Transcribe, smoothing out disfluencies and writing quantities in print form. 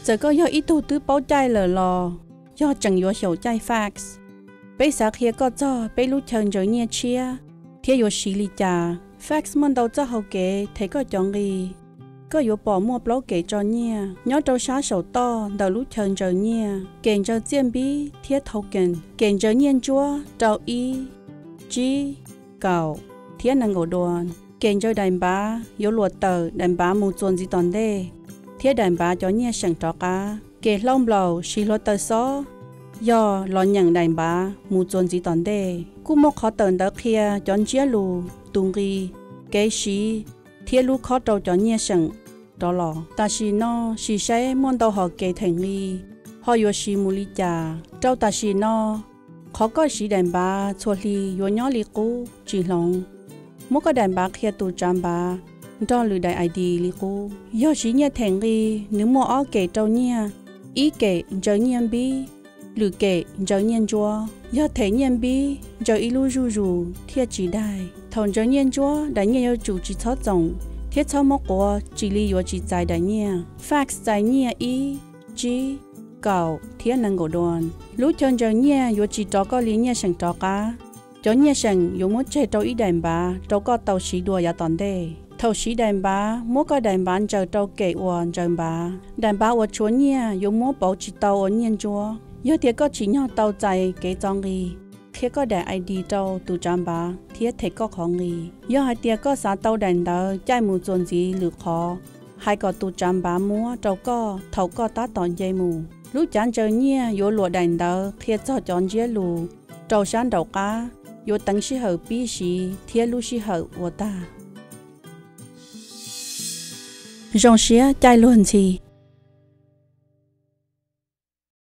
giờ có do ít tu tứ bao trái lờ lò do chẳng do hiểu trái FAX bây giờ kia có cho bây lúc chân rồi nhẹ chia thiết do xí lì trà FAX món đầu cho hậu kế thấy có chọn gì có yếu bỏ mua blog kể cho nhẹ nhớ trâu xá sầu to đầu lúc chân rồi nhẹ kèn cho chiêm bí thiết thâu kèn cho nhiên chúa trâu y chi cầu thiết năng ngộ đoàn kèn cho đàn bá yếu luật tờ đàn bá mù chuồn gì toàn đê thiết đàn bá cho nhẹ sẵn trọ cá kèn lông lầu xí luật tờ xó do lo nhận đàn bá mù chuồn gì toàn đê cú mốc khó tờn đỡ kia chọn chia lù tung ghi kế xí thiết lũ khó trâu cho nhẹ sẵn đó là ta chỉ nó chỉ sẽ muốn đâu họ kể thành đi họ yêu chỉ mua lý trà trâu ta chỉ nó khó có chỉ đàn bà xua li yêu nhỏ li cũ chỉ lòng mỗi cái đàn bà kia tụ trăm bà cho lừa đại ID li cũ yêu chỉ nhẹ thành đi nếu mua ở kể trâu nhẹ ý kể trâu nhẹ bi lừa kể trâu nhẹ chúa yêu thấy nhẹ bi trâu ý lu ru ru thiệt chỉ đại thằng trâu nhẹ chúa đại nhẹ yêu chủ chỉ thoát rộng thiết sau một của chỉ lý do chỉ giải đại nhẹ FAX giải nhẹ y chi cầu thiết năng của đoàn lúc chân giờ nhẹ do chỉ cho có lý nhẹ sẵn cho cá cho nhẹ sẵn do muốn chơi trâu ý đàn bà trâu có tàu xí đùa ya toàn đề thầu xí đàn bà muốn có đàn bà chờ trâu kể uẩn đàn bà uẩn chúa nhẹ do muốn bảo chỉ tàu uẩn nhiên chúa do thiết có chỉ nhau tàu dài kể trong gì khi có đại ID trâu tụ trăm bà thiết thấy có khó nghi do hai tia có xã tàu đàn đỡ chạy mù dồn gì lược khó hai có tụ trăm bà múa trâu có thầu có tá tòn dây mù lúc chán chờ nhia vô lụa đàn đỡ khi cho chọn dễ lù trâu sáng đầu cá vô tấn sĩ hậu bí sĩ thiết lúc sĩ hậu của ta rong xía chạy luôn gì